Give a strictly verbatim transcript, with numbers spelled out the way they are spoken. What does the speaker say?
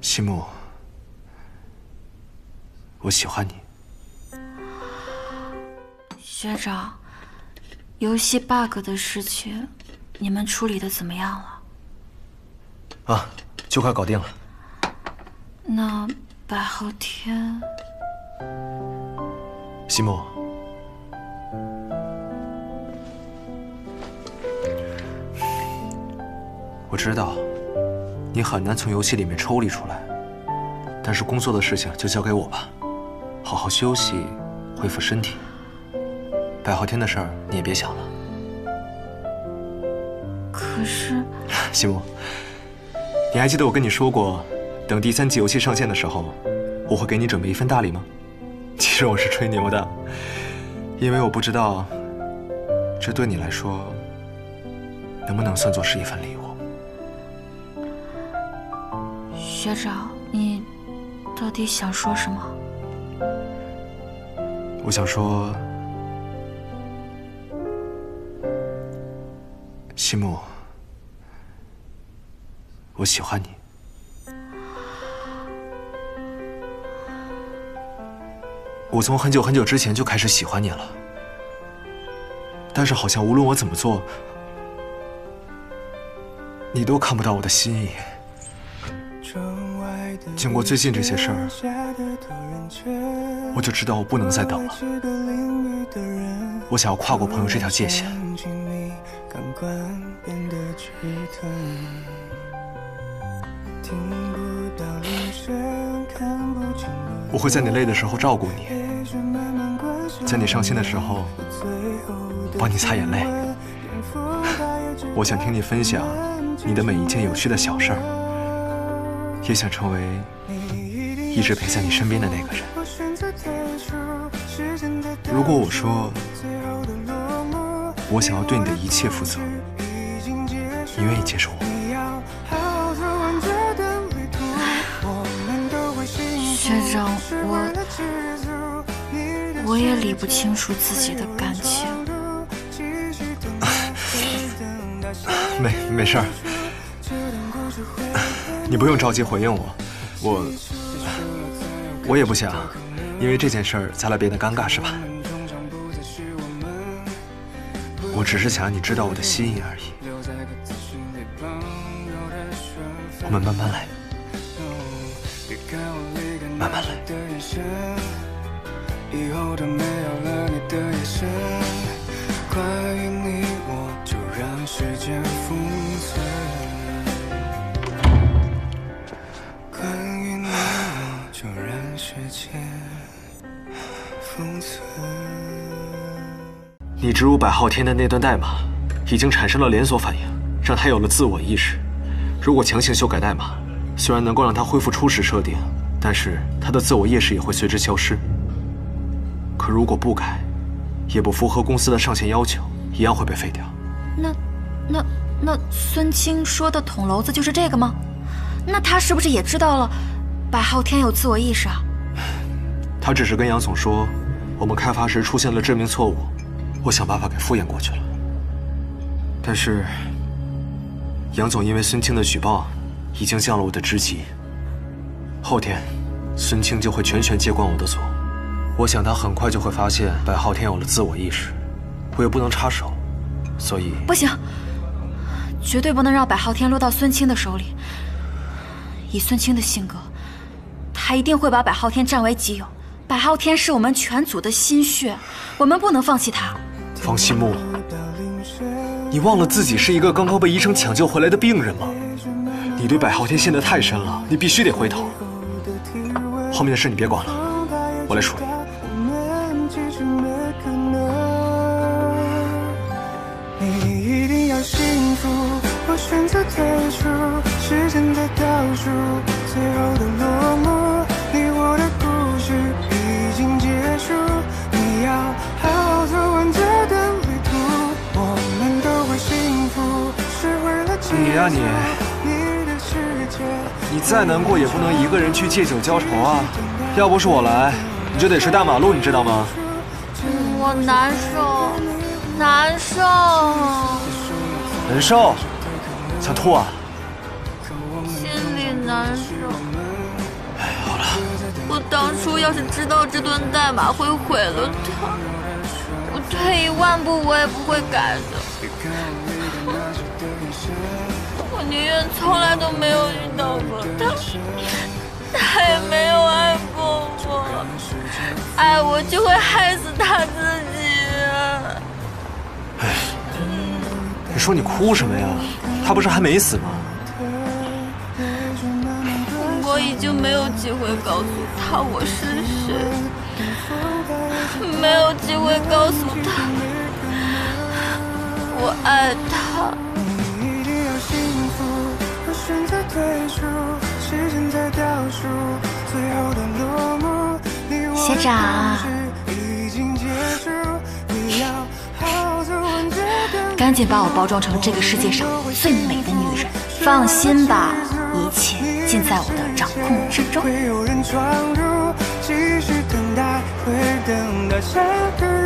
西木，我喜欢你。 学长，游戏 bug 的事情，你们处理的怎么样了？ 啊，就快搞定了。 那白昊天， 西木，我知道你很难从游戏里面抽离出来，但是工作的事情就交给我吧，好好休息，恢复身体。白昊天的事儿你也别想了。 可是， 西木，你还记得我跟你说过，等第三季游戏上线的时候，我会给你准备一份大礼吗？其实我是吹牛的，因为我不知道这对你来说能不能算作是一份礼物。 学长，你到底想说什么？ 我想说，西木，我喜欢你。我从很久很久之前就开始喜欢你了，但是好像无论我怎么做，你都看不到我的心意。经过最近这些事儿，我就知道我不能再等了。我想要跨过朋友这条界限。我会在你累的时候照顾你，在你伤心的时候帮你擦眼泪。我想听你分享你的每一件有趣的小事儿，也想成为一直陪在你身边的那个人。如果我说我想要对你的一切负责，你愿意接受我？ 学长，我我也理不清楚自己的感情。 没没事儿，你不用着急回应我，我我也不想因为这件事儿咱俩变得尴尬，是吧？我只是想让你知道我的心意而已。我们慢慢来，慢慢来。以后都没有了你的眼神，关于你我就让时间封存，关于你我就让时间封存。你植入百昊天的那段代码已经产生了连锁反应，让他有了自我意识。如果强行修改代码，虽然能够让他恢复初始设定，但是他的自我意识也会随之消失。可如果不改，也不符合公司的上线要求，一样会被废掉。 那、那、那孙清说的捅娄子就是这个吗？那他是不是也知道了百昊天有自我意识啊？ 他只是跟杨总说，我们开发时出现了致命错误，我想办法给敷衍过去了。但是杨总因为孙清的举报，已经降了我的职级。后天，孙清就会全权接管我的组。我想他很快就会发现百昊天有了自我意识，我也不能插手，所以不行，绝对不能让百昊天落到孙清的手里。以孙清的性格，他一定会把百昊天占为己有。百昊天是我们全组的心血，我们不能放弃他。 方西木，你忘了自己是一个刚刚被医生抢救回来的病人吗？你对百昊天陷得太深了，你必须得回头。后面的事你别管了，我来处理。你一定要幸福，我选择退出，时间在倒数，最后的落幕，你我的故事已经结束。你要好好走完这段旅途，我们都会幸福，是为了你呀你，你再难过也不能一个人去借酒浇愁啊！要不是我来，你就得睡大马路，你知道吗？ 我难受，难受， 难受，想吐啊？ 心里难受。 我当初要是知道这段代码会毁了他，我退一万步我也不会改的。我宁愿从来都没有遇到过他，他也没有爱过我，爱我就会害死他自己。 哎，你说你哭什么呀？他不是还没死吗？ 我已经没有机会告诉他我是谁，没有机会告诉他我爱他。学长，赶紧把我包装成这个世界上最美的女人，放心吧，一切尽在我的掌控之中。